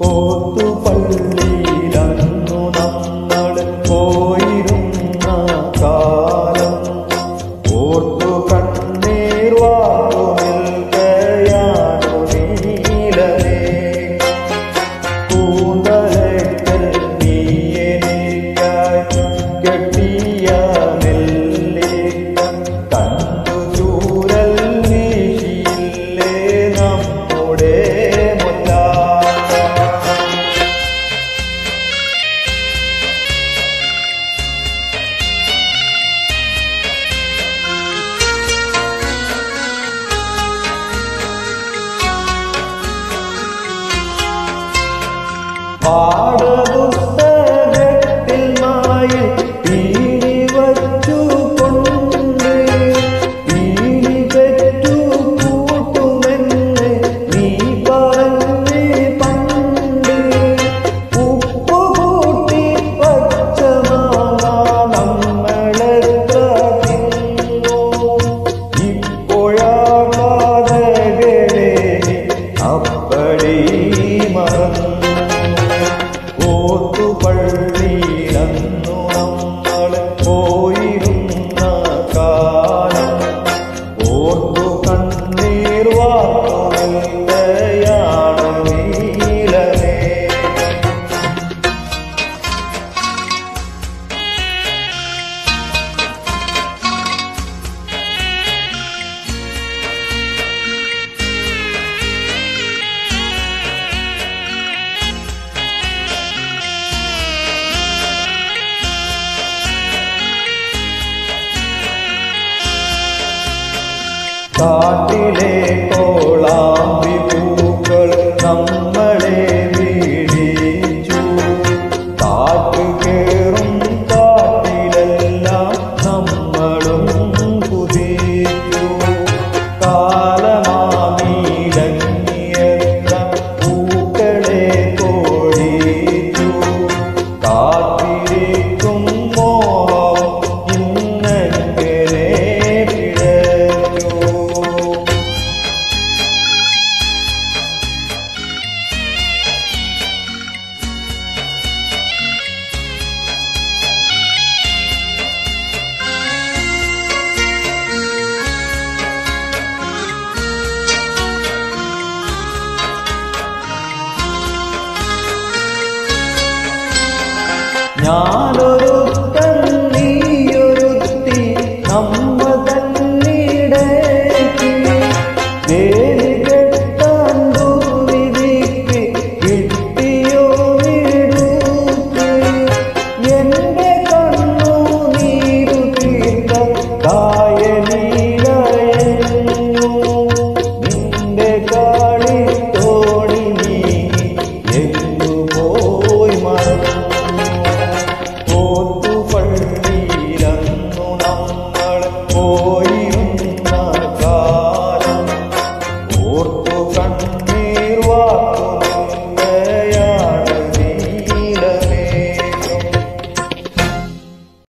ഓത്തുപള്ളിയിലന്നു നമ്മൾ പോയിരുന്ന കാലം ഓർത്തു കണ്ണീർ വാർന്നു നിൽക്കയാണു നീലമേ. കൂന്തലക്കൽ നീ എനിക്കായി കെട്ടിയ നെല്ലിക്ക കണ്ടു ചൂരൽ വീശിയില്ലേ നമ്മുടെ പാഠപുസ്തകത്തിൽ മായി തീരി വച്ചു കൊണ്ട് തീരി പെറ്റു കൂട്ടുമെന്ന് നീ പറഞ്ഞ് പണ്ട് ഉപ്പു കൂട്ടി പച്ച മാങ്ങ നമ്മളെത്ര തിന്നു. ഇപ്പോഴാ കഥകളെ അപ്പടി മറന്നു. ഓത്തുപള്ളിയിലന്നു നമ്മൾ പോയിരുന്ന കാലം ഓർത്തു കണ്ണീർ വാർന്നു നിൽക്കയാണ് നീലമേ. കാട്ടിലെ കോളാമ്പി പൂക്കൾ നമ്മളെ വീഴിച്ചു. കാറ്റു കേറും കാട്ടിലെല്ലാം നമ്മളും കുതിച്ചു. കാലമാമീലങ്ങിയെത്ര പൂക്കളെ കോടിച്ചു. കാത്തിരിക്കും മോഹം ഇന്നെങ്ങനെ ഞാനൊരു